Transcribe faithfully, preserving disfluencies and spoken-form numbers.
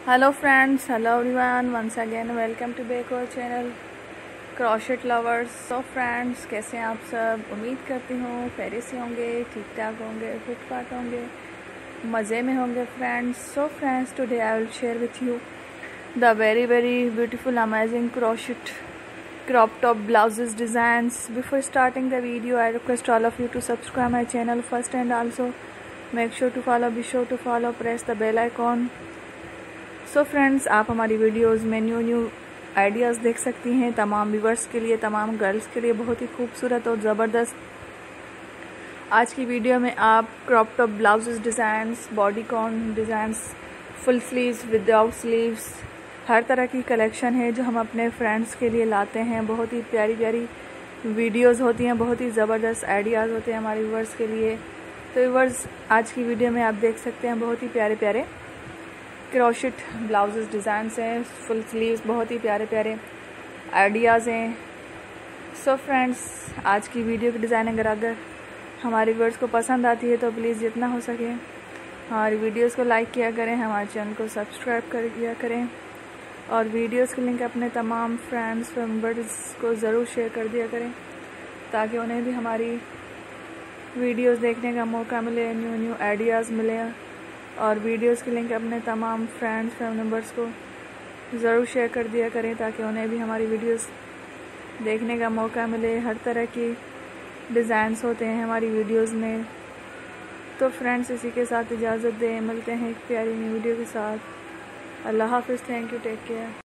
Hello friends, hello everyone, once again welcome to back our channel crochet lovers. So friends, कैसे हैं आप सब? उम्मीद करती हूँ खैरियत से होंगे, ठीक ठाक होंगे, फिट फाट होंगे, मज़े में होंगे friends. So friends, today I will share with you the very very beautiful amazing crochet crop top blouses designs. Before starting the video, I request all of you to subscribe my channel first, and also make sure to follow, be sure to follow, press the bell icon. So so friends, आप हमारी videos में new new ideas देख सकती हैं। तमाम viewers के लिए, तमाम गर्ल्स के लिए बहुत ही खूबसूरत और ज़बरदस्त आज की वीडियो में आप crop top blouses designs, body con designs, full sleeves, without sleeves, हर तरह की कलेक्शन है जो हम अपने फ्रेंड्स के लिए लाते हैं। बहुत ही प्यारी प्यारी वीडियोस होती हैं, बहुत ही ज़बरदस्त आइडियाज़ होते हैं हमारे व्यूवर्स के लिए। तो व्यूवर्स, आज की वीडियो में आप देख सकते हैं बहुत ही प्यारे प्यारे क्रोशेट ब्लाउजेस डिज़ाइंस हैं, फुल स्लीव्स, बहुत ही प्यारे प्यारे आइडियाज़ हैं। सो फ्रेंड्स, आज की वीडियो की डिज़ाइन अगर अगर हमारे व्यूअर्स को पसंद आती है तो प्लीज़ जितना हो सके हमारी वीडियोस को लाइक किया करें, हमारे चैनल को सब्सक्राइब कर किया करें, और वीडियोस के लिंक अपने तमाम फ्रेंड्स मेम्बर्स को ज़रूर शेयर कर दिया करें ताकि उन्हें भी हमारी वीडियोस देखने का मौका मिले, न्यू न्यू आइडियाज़ मिले। और वीडियोस के लिंक अपने तमाम फ्रेंड्स फैमिली मेम्बर्स को ज़रूर शेयर कर दिया करें ताकि उन्हें भी हमारी वीडियोस देखने का मौका मिले। हर तरह की डिज़ाइंस होते हैं हमारी वीडियोस में। तो फ्रेंड्स, इसी के साथ इजाज़त दें, मिलते हैं एक प्यारी न्यू वीडियो के साथ। अल्लाह हाफ़िज़, थैंक यू, टेक केयर।